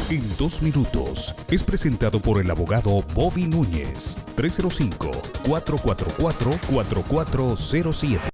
en 2 minutos. Es presentado por el abogado Bobby Núñez. 305-444-4407.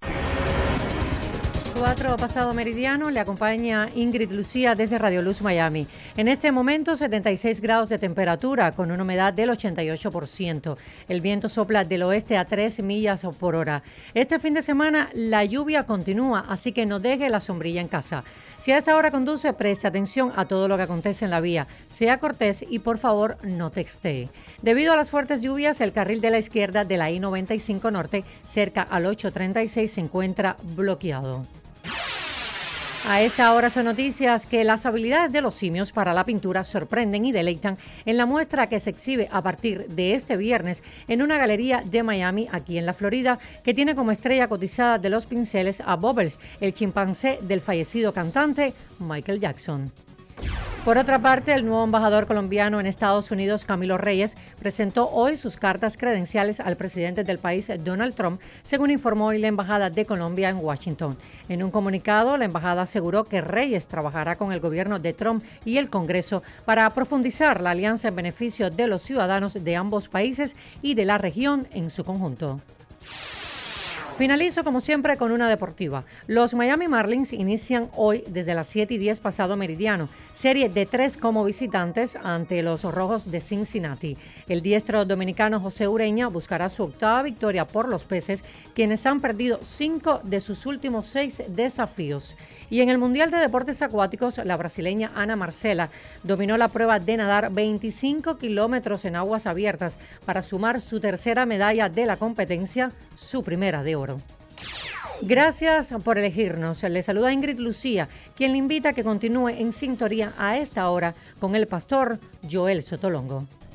4 pasado meridiano, le acompaña Ingrid Lucía desde Radio Luz Miami. En este momento 76 grados de temperatura con una humedad del 88%. El viento sopla del oeste a 3 millas por hora. Este fin de semana la lluvia continúa, así que no deje la sombrilla en casa. Si a esta hora conduce, preste atención a todo lo que acontece en la vía. Sea cortés y por favor no textee. Debido a las fuertes lluvias, el carril de la izquierda de la I-95 Norte, cerca al 836, se encuentra bloqueado. A esta hora son noticias que las habilidades de los simios para la pintura sorprenden y deleitan en la muestra que se exhibe a partir de este viernes en una galería de Miami, aquí en la Florida, que tiene como estrella cotizada de los pinceles a Bubbles, el chimpancé del fallecido cantante Michael Jackson. Por otra parte, el nuevo embajador colombiano en Estados Unidos, Camilo Reyes, presentó hoy sus cartas credenciales al presidente del país, Donald Trump, según informó hoy la Embajada de Colombia en Washington. En un comunicado, la embajada aseguró que Reyes trabajará con el gobierno de Trump y el Congreso para profundizar la alianza en beneficio de los ciudadanos de ambos países y de la región en su conjunto. Finalizo como siempre con una deportiva. Los Miami Marlins inician hoy desde las 7:10 pasado meridiano, serie de 3 como visitantes ante los Rojos de Cincinnati. El diestro dominicano José Ureña buscará su octava victoria por los Peces, quienes han perdido 5 de sus últimos 6 desafíos. Y en el Mundial de Deportes Acuáticos, la brasileña Ana Marcela dominó la prueba de nadar 25 kilómetros en aguas abiertas para sumar su tercera medalla de la competencia, su primera de oro. Gracias por elegirnos. Le saluda Ingrid Lucía, quien le invita a que continúe en sintonía a esta hora con el pastor Joel Sotolongo.